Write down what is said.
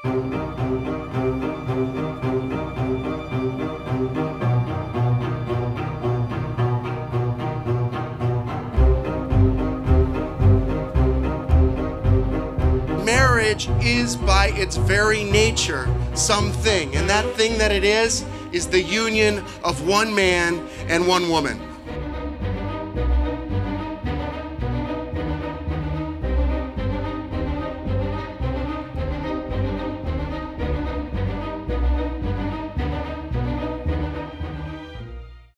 Marriage is by its very nature something, and that thing that it is the union of one man and one woman.